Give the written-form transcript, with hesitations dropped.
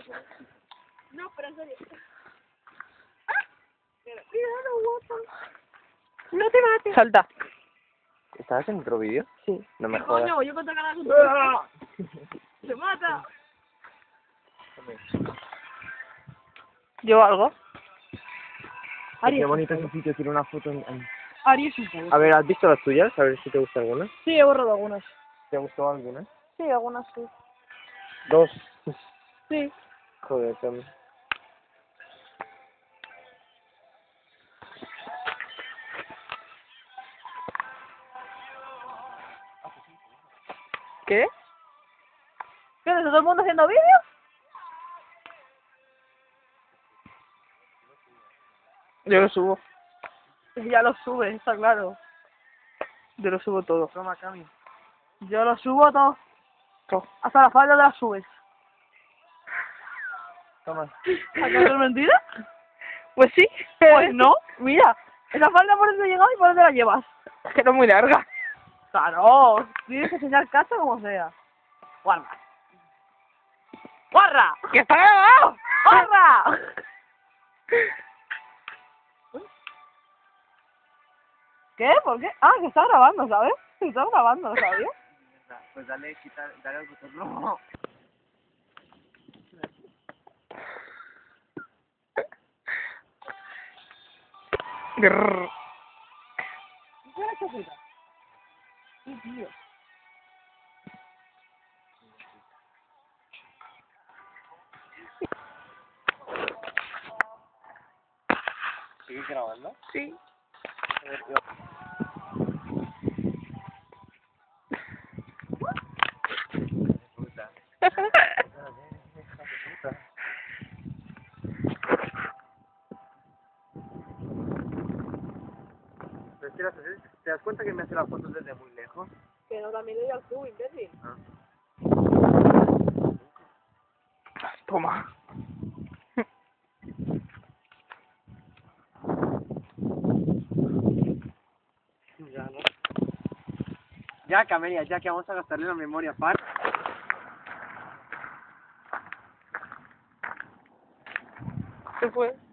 No, pero en serio. Cuidado, guapo. No te mates. Salta. ¿Estabas en otro vídeo? Sí. No me ¿Qué jodas. coño? Yo contra ganar con tu ¡Se mata! ¿Llevo algo? Qué bonito ese sitio, quiero una foto en... Ari es un poco. A ver, ¿has visto las tuyas? A ver si te gusta alguna. Sí, he borrado algunas. ¿Te gustó alguna? Sí, algunas sí. 2. Sí. Joder, Tommy. ¿Qué? ¿Qué es todo el mundo haciendo vídeos? Yo lo subo. Ya lo subes, está claro. Yo lo subo todo. Toma, Cami. Yo lo subo todo. Todo. Hasta la falda de las subes. Toma. ¿Acaso es mentira? Pues sí. Pues no. Mira, esa falda por eso he llegado y por dónde la llevas. Es que no es muy larga. Claro, tienes que enseñar casa como sea. Guarda. ¡Guarra! ¡Que está grabado! ¡Guarra! ¿Qué? ¿Por qué? Ah, que está grabando, ¿sabes? Que está grabando, ¿sabías? Pues dale, dale al botón. No. Grrr. ¿Qué es esta cita? Sí, tío. ¿Sigues grabando? Sí. A ver, puta. Pero es que ¿te das cuenta que me hace las fotos desde muy lejos? Que no, también le doy al cubo, imbécil. Ah. Toma. Ya, ¿no? Ya, Camelia, ya que vamos a gastarle la memoria, par. Se fue.